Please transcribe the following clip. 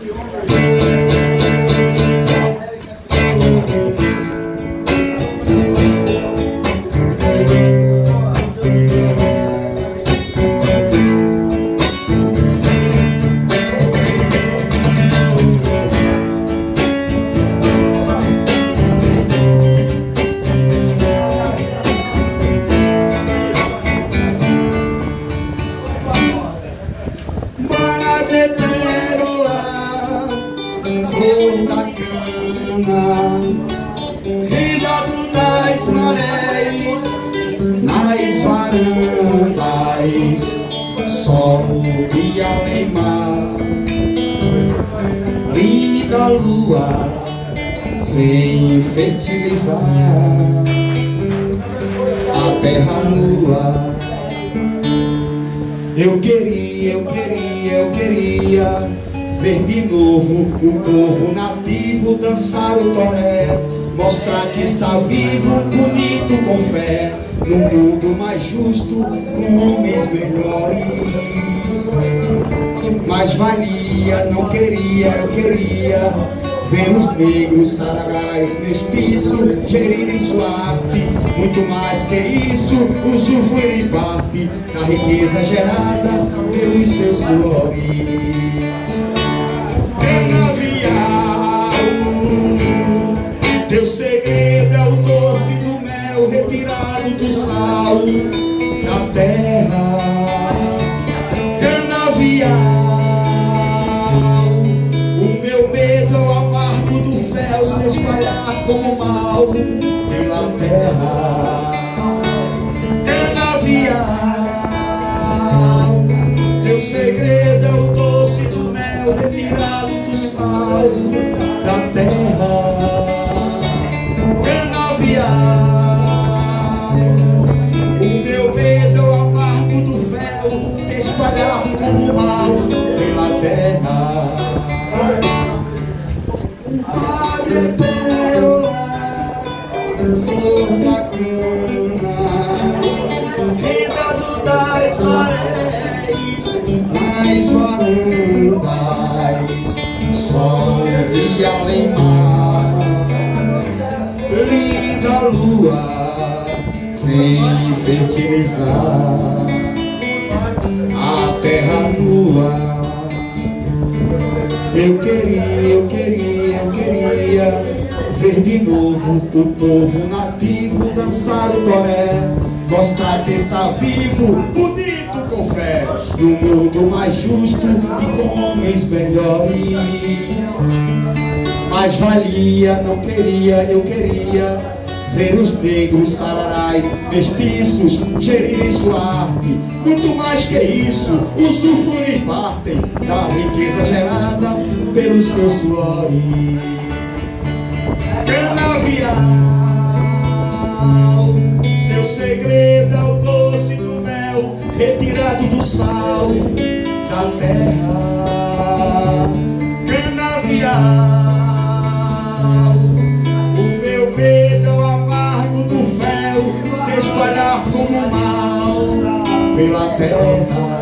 Flor da cana, cuidado das marés, nas varandas, sol e além-mar. Linda lua, vem fertilizar a terra nua. Eu queria ver de novo o povo nativo dançar o toré, mostrar que está vivo, bonito, com fé, num mundo mais justo, com homens melhores. Mas valia, eu queria ver os negros, sararás, mestiços, gerirem sua arte. Muito mais que isso, usufruir parte da riqueza gerada pelos seus suores. Teu segredo é o doce do mel retirado do sal da terra. Canavial, o meu medo é o amargo do fel se espalhar como mal pela terra. Canavial, teu segredo é o doce do mel retirado do sal da terra. O meu medo é o amargo do fel se espalhar como mal pela terra. Madre pérola, flor da cana, cuidado das marés, nas varandas, sol e além-mar. Linda lua, vem fertilizar a terra nua. Eu queria ver de novo o povo nativo dançar o toré, mostrar que está vivo, bonito, com fé, num mundo mais justo e com homens melhores. Mas valia, eu queria ver os negros, sararás, mestiços, gerirem sua arte. Muito mais que isso, usufruir partem da riqueza gerada pelos seus suores. Canavial, teu segredo é o doce do mel retirado do sal da terra. Canavial, espalhar como mal pela terra.